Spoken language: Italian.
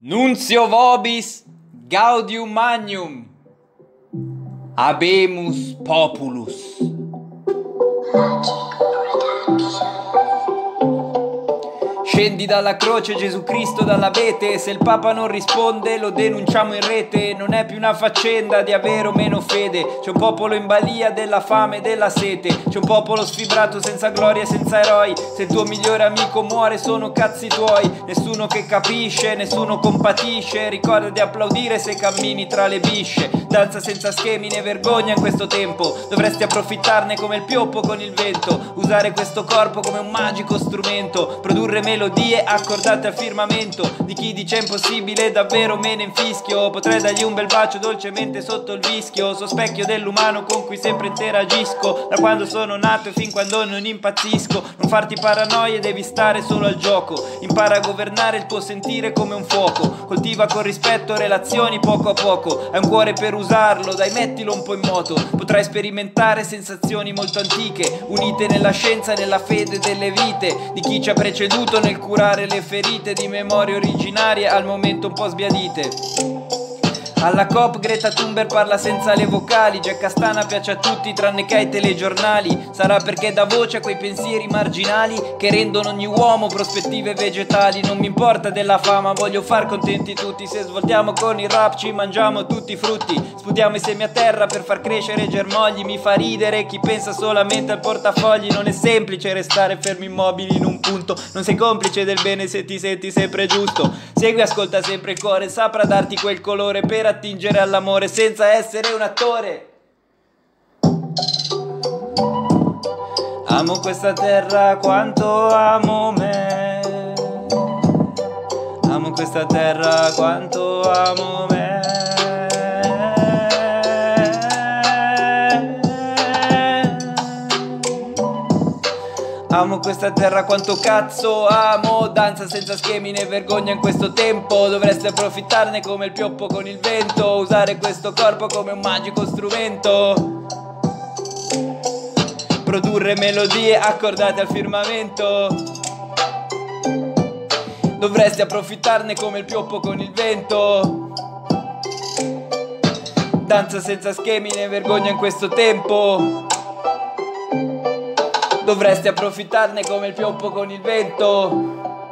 Nuncio vobis gaudium magnum, habemus populus. Scendi dalla croce Gesù Cristo dall'abete, se il Papa non risponde lo denunciamo in rete. Non è più una faccenda di avere o meno fede, c'è un popolo in balia della fame e della sete, c'è un popolo sfibrato senza gloria e senza eroi. Se il tuo migliore amico muore sono cazzi tuoi, nessuno che capisce, nessuno compatisce. Ricorda di applaudire se cammini tra le bisce, danza senza schemi né vergogna in questo tempo. Dovresti approfittarne come il pioppo con il vento, usare questo corpo come un magico strumento, produrre melodie accordate al firmamento. Di chi dice impossibile davvero me ne infischio, potrei dargli un bel bacio dolcemente sotto il vischio. So specchio dell'umano con cui sempre interagisco, da quando sono nato e fin quando non impazzisco. Non farti paranoie, devi stare solo al gioco, impara a governare il tuo sentire come un fuoco, coltiva con rispetto relazioni poco a poco. Hai un cuore per usarlo, dai mettilo un po' in moto, potrai sperimentare sensazioni molto antiche, unite nella scienza e nella fede delle vite di chi ci ha preceduto nel curare le ferite di memorie originarie al momento un po' sbiadite. Alla COP Greta Thunberg parla senza le vocali, Jack Castana piace a tutti tranne che ai telegiornali. Sarà perché dà voce a quei pensieri marginali che rendono ogni uomo prospettive vegetali. Non mi importa della fama, voglio far contenti tutti. Se svoltiamo con il rap ci mangiamo tutti i frutti, sputiamo i semi a terra per far crescere germogli. Mi fa ridere chi pensa solamente al portafogli, non è semplice restare fermi immobili in un punto. Non sei complice del bene se ti senti sempre giusto, segui, ascolta sempre il cuore, saprà darti quel colore per attingere all'amore senza essere un attore. Amo questa terra quanto amo me, amo questa terra quanto amo me. Amo questa terra quanto cazzo amo, danza senza schemi né vergogna in questo tempo. Dovresti approfittarne come il pioppo con il vento, usare questo corpo come un magico strumento, produrre melodie accordate al firmamento. Dovresti approfittarne come il pioppo con il vento, danza senza schemi né vergogna in questo tempo. Dovresti approfittarne come il pioppo con il vento.